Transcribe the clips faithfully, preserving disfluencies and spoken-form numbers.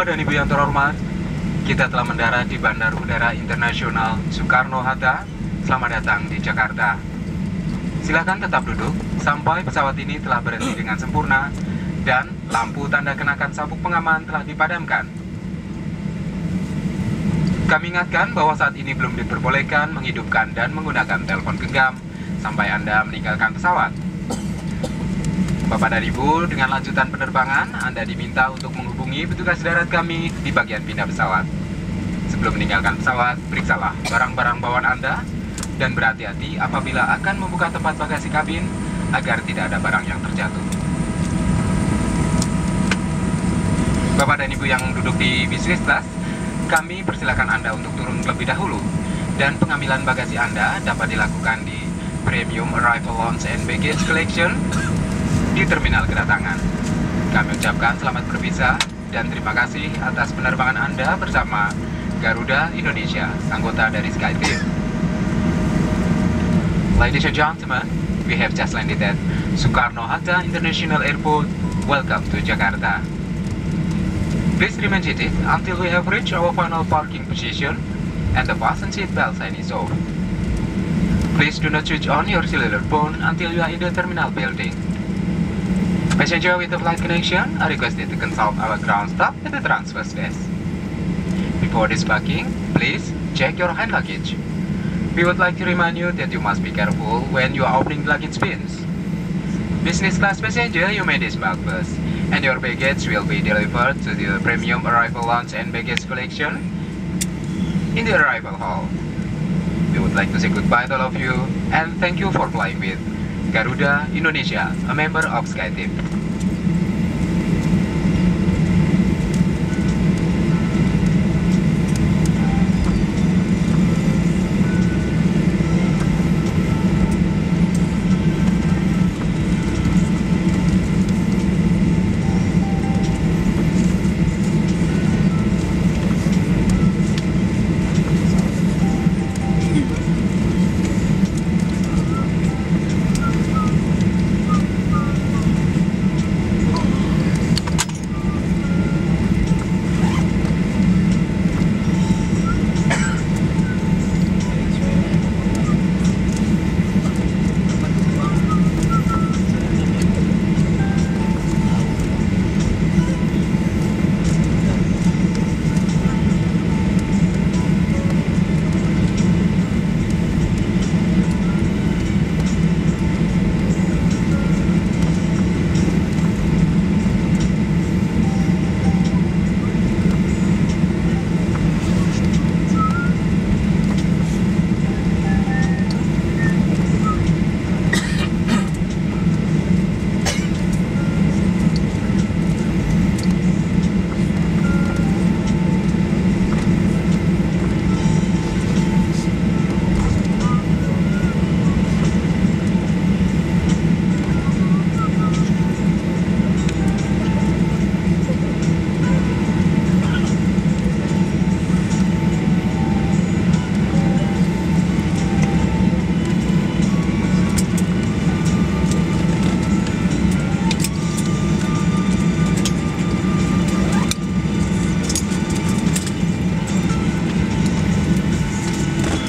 Bapak dan Ibu yang terhormat, kita telah mendarat di Bandar Udara Internasional Soekarno-Hatta. Selamat datang di Jakarta. Silakan tetap duduk sampai pesawat ini telah berhenti dengan sempurna dan lampu tanda kenakan sabuk pengaman telah dipadamkan. Kami ingatkan bahwa saat ini belum diperbolehkan menghidupkan dan menggunakan telepon genggam sampai Anda meninggalkan pesawat. Bapak dan Ibu, dengan lanjutan penerbangan, Anda diminta untuk menghubungi petugas darat kami di bagian pindah pesawat. Sebelum meninggalkan pesawat, periksalah barang-barang bawaan Anda dan berhati-hati apabila akan membuka tempat bagasi kabin agar tidak ada barang yang terjatuh. Bapak dan Ibu yang duduk di business class, kami persilakan Anda untuk turun terlebih dahulu dan pengambilan bagasi Anda dapat dilakukan di Premium Arrival Lounge and Baggage Collection di terminal kedatangan. Kami ucapkan selamat berpisah dan terima kasih atas penerbangan Anda bersama Garuda Indonesia, anggota dari SkyTeam. Ladies and gentlemen, we have just landed at Soekarno-Hatta International Airport. Welcome to Jakarta. Please remain seated until we have reached our final parking position and the fasten seat belt sign is off. Please do not switch on your cellular phone until you are in the terminal building. Passenger with a flight connection are requested to consult our ground staff at the transfer desk. Before disembarking, please check your hand luggage. We would like to remind you that you must be careful when you are opening the luggage bins. Business class passenger, you may disembark first, and your baggage will be delivered to the Premium Arrival Lounge and Baggage Collection in the arrival hall. We would like to say goodbye to all of you and thank you for flying with Garuda Indonesia, a member of SkyTeam.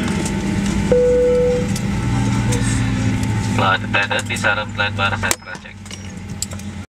Flight attendant, these are flight bar set project.